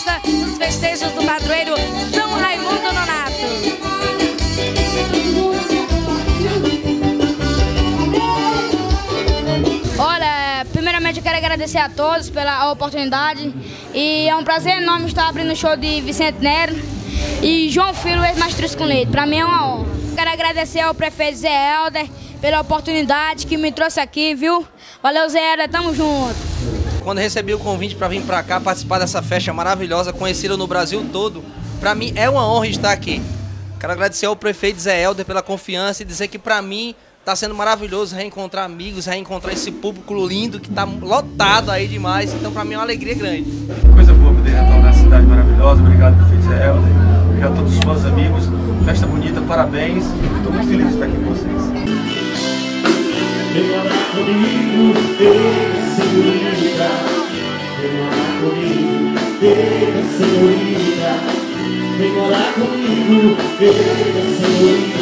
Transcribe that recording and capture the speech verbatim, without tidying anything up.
festa dos festejos do padroeiro São Raimundo Nonato. Olha, primeiramente eu quero agradecer a todos pela oportunidade e é um prazer enorme estar abrindo o show de Vicente Nero e João Filho, ex-Mastruz com Leite. Para mim é uma honra. Quero agradecer ao prefeito Zé Helder pela oportunidade que me trouxe aqui, viu? Valeu, Zé Helder, tamo junto. Quando recebi o convite para vir para cá participar dessa festa maravilhosa, conhecida no Brasil todo, para mim é uma honra estar aqui. Quero agradecer ao prefeito Zé Helder pela confiança e dizer que para mim está sendo maravilhoso reencontrar amigos, reencontrar esse público lindo que está lotado aí demais. Então, para mim é uma alegria grande. Coisa boa poder retornar na cidade maravilhosa. Obrigado, prefeito Zé Helder. Obrigado a todos os fãs amigos. Festa bonita, parabéns. Estou muito feliz de estar aqui com vocês. Vem orar comigo, Deus, senhorita. Vem orar comigo, Deus, senhorita. Vem orar comigo, Deus, senhorita.